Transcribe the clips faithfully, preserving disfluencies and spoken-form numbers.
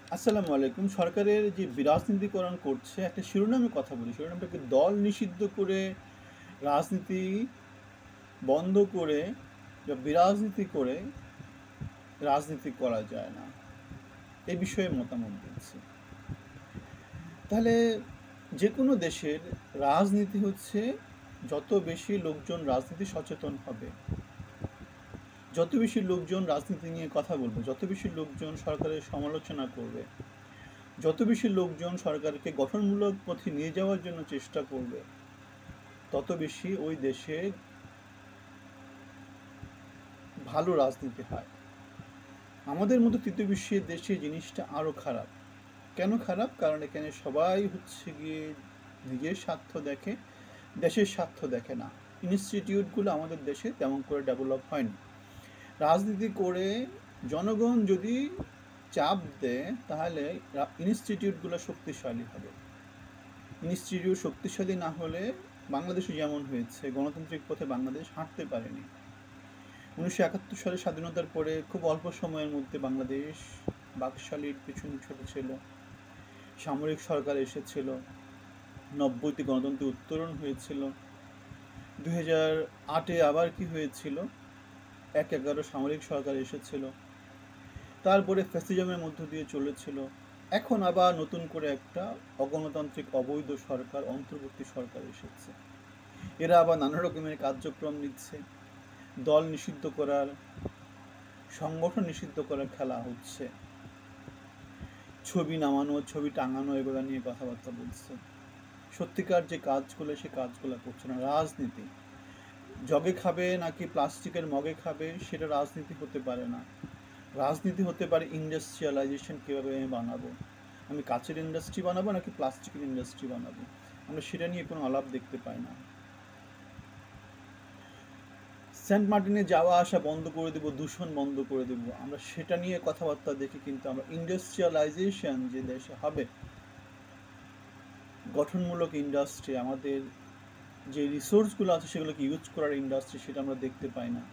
আসসালামু আলাইকুম। সরকারের যে বিরাজনীতিকরণ করছে, একটা শিরোনামে কথা বলি। শিরোনামটাকে দল নিষিদ্ধ করে রাজনীতি বন্ধ করে বা বিরাজনীতি করে রাজনীতি করা যায় না। এই বিষয়ে মতামত দিচ্ছি। তাহলে যে কোনো দেশের রাজনীতি হচ্ছে যত বেশি লোকজন রাজনীতি সচেতন হবে, যত বেশি লোকজন রাজনীতি নিয়ে কথা বলবে, যত বেশি লোকজন সরকারের সমালোচনা করবে, যত বেশি লোকজন সরকারকে গঠনমূলক পথে নিয়ে যাওয়ার জন্য চেষ্টা করবে, তত বেশি ওই দেশে ভালো রাজনীতি হয়। আমাদের মতো তৃতীয় বিশ্বের দেশে জিনিসটা আরও খারাপ। কেন খারাপ? কারণ এখানে সবাই হচ্ছে গিয়ে নিজের স্বার্থ দেখে, দেশের স্বার্থ দেখে না। ইনস্টিটিউটগুলো আমাদের দেশে তেমন করে ডেভেলপ হয়নি। রাজনীতি করে জনগণ যদি চাপ দেয়, তাহলে ইনস্টিটিউটগুলো শক্তিশালী হবে। ইনস্টিটিউট শক্তিশালী না হলে বাংলাদেশে যেমন হয়েছে, গণতান্ত্রিক পথে বাংলাদেশ হাঁটতে পারেনি। উনিশশো একাত্তর সালে স্বাধীনতার পরে খুব অল্প সময়ের মধ্যে বাংলাদেশ বাকশালীর পিছনে ছুটেছিল, সামরিক সরকার এসেছিল, নব্বইতে গণতন্ত্রের উত্তরণ হয়েছিল। দুই হাজার আটে আবার কি হয়েছিল, এক এগারো সামরিক সরকার এসেছিল, তারপরে ফ্যাসিজমের মধ্য দিয়ে চলেছিল। এখন আবার নতুন করে একটা অগণতান্ত্রিক অবৈধ সরকার, অন্তর্বর্তী সরকার এসেছে। এরা আবার নানা রকমের কার্যক্রম নিচ্ছে, দল নিষিদ্ধ করার, সংগঠন নিষিদ্ধ করার খেলা হচ্ছে, ছবি নামানো, ছবি টাঙানো, এগুলো নিয়ে কথাবার্তা বলছে। সত্যিকার যে কাজগুলো, সে কাজগুলো করছে না। রাজনীতি জগে খাবে নাকি প্লাস্টিকের মগে খাবে, সেটা রাজনীতি হতে পারে না। রাজনীতি হতে পারে ইন্ডাস্ট্রিয়ালাইজেশন, কীভাবে আমি বানাবো, আমি কাচের ইন্ডাস্ট্রি বানাবো নাকি প্লাস্টিকের ইন্ডাস্ট্রি বানাবো, আমরা সেটা নিয়ে কোনো আলাপ দেখতে পাই না। সেন্ট মার্টিনে যাওয়া আসা বন্ধ করে দেবো, দূষণ বন্ধ করে দেবো, আমরা সেটা নিয়ে কথাবার্তা দেখি। কিন্তু আমরা ইন্ডাস্ট্রিয়ালাইজেশন যে দেশে হবে, গঠনমূলক ইন্ডাস্ট্রি, আমাদের যে রিসোর্সগুলো আছে সেগুলোকে ইউজ করার ইন্ডাস্ট্রি, সেটা আমরা দেখতে পাই না।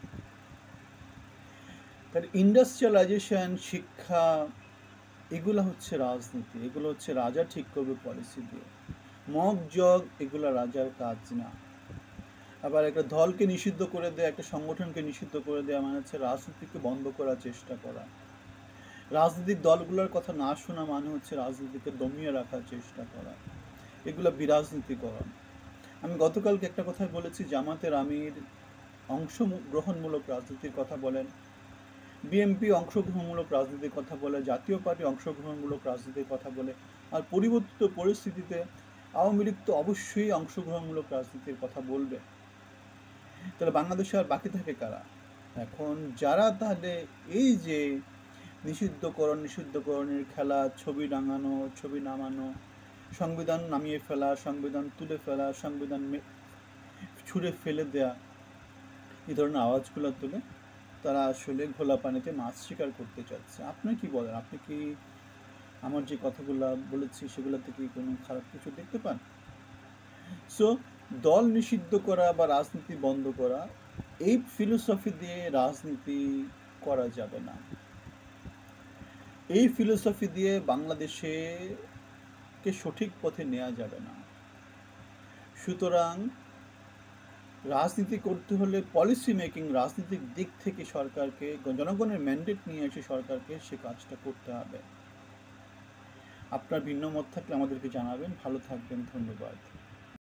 তাহলে ইন্ডাস্ট্রিয়ালাইজেশন, শিক্ষা, এগুলো হচ্ছে রাজনীতি, এগুলো হচ্ছে রাজা ঠিক করবে পলিসি দিয়ে। মগ জগ এগুলো রাজার কাজ না। আবার একটা দলকে নিষিদ্ধ করে দেয়া, একটা সংগঠনকে নিষিদ্ধ করে দেওয়া মানে হচ্ছে রাজনীতিকে বন্ধ করার চেষ্টা করা। রাজনৈতিক দলগুলোর কথা না শোনা মানে হচ্ছে রাজনীতিকে দমিয়ে রাখার চেষ্টা করা। এগুলো বিরাজনীতিকরণ। আমি গতকালকে একটা কথা বলেছি, জামাতের আমির অংশগ্রহণমূলক রাজনীতির কথা বলেন, বিএনপি অংশগ্রহণমূলক রাজনীতির কথা বলে, জাতীয় পার্টি অংশগ্রহণমূলক রাজনীতির কথা বলে, আর পরিবর্তিত পরিস্থিতিতে আওয়ামী লীগ তো অবশ্যই অংশগ্রহণমূলক রাজনীতির কথা বলবে। তাহলে বাংলাদেশে আর বাকি থাকে কারা? এখন যারা তাহলে এই যে নিষিদ্ধকরণ নিষিদ্ধকরণের খেলা, ছবি টাঙানো, ছবি নামানো, সংবিধান নামিয়ে ফেলা, সংবিধান তুলে ফেলা, সংবিধান ছুঁড়ে ফেলে দেয়া, এই ধরনের আওয়াজগুলো তুলে তারা আসলে ঘোলা পানিতে মাছ শিকার করতে চাচ্ছে। আপনি কি বলেন? আপনি কি আমার যে কথাগুলো বলেছি সেগুলো থেকে কোনো খারাপ কিছু দেখতে পান? সো দল নিষিদ্ধ করা বা রাজনীতি বন্ধ করা, এই ফিলোসফি দিয়ে রাজনীতি করা যাবে না। এই ফিলোসফি দিয়ে বাংলাদেশে কে সঠিক পথে নেওয়া যাবে না। সুতরাং রাজনীতি করতে হলে পলিসি মেকিং, রাজনৈতিক দিক থেকে সরকারকে, জনগণের ম্যান্ডেট নিয়ে এসে সরকারকে সে কাজটা করতে হবে। আপনার ভিন্ন মত থাকলে আমাদেরকে জানাবেন। ভালো থাকবেন। ধন্যবাদ।